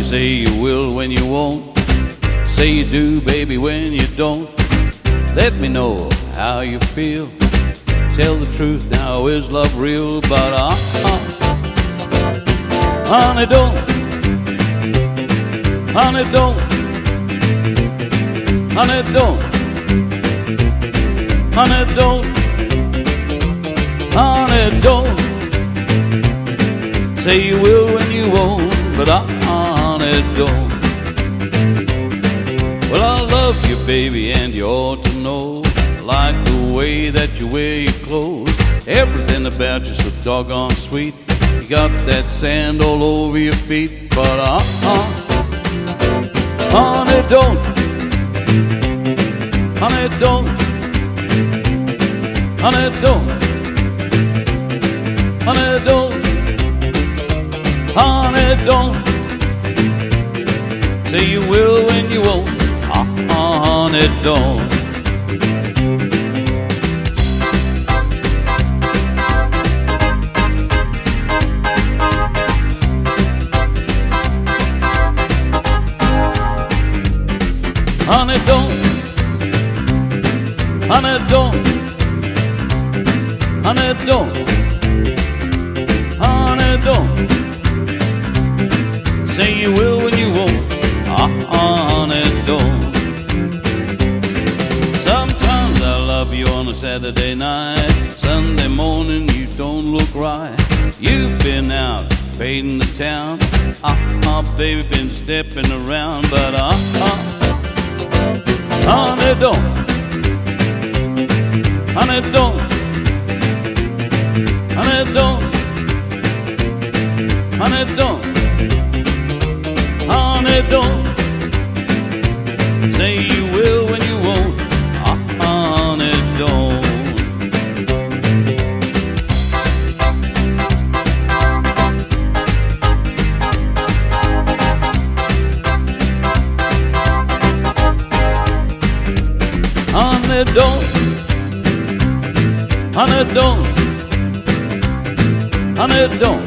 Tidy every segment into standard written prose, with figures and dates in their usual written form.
Say you will when you won't. Say you do, baby, when you don't. Let me know how you feel. Tell the truth now, is love real? But honey, don't. Honey, don't. Honey, don't. Honey, don't. Honey, don't. Say you will when you won't, but honey, don't. Well, I love you, baby, and you ought to know. Like the way that you wear your clothes. Everything about you so doggone sweet. You got that sand all over your feet. But honey, don't. Honey, don't. Honey, don't. Honey, don't. Honey, don't. Say you will when you won't. Honey, don't. Honey, don't. Honey, don't. Honey, don't. Honey, don't. Say you will when you won't. Honey, don't. Sometimes I love you on a Saturday night. Sunday morning you don't look right. You've been out fading the town. Baby, been stepping around. But honey, don't. Honey, don't. Honey, don't. Honey, don't. Honey, don't. Say you will when you won't. Honey, don't. Honey, don't. Honey, don't. Honey, don't.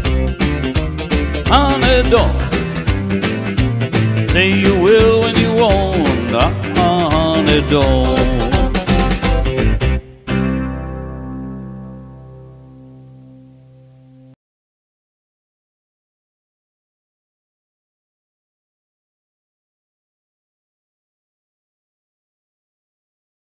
Honey, don't. Say you will when you won't. Honey, don't.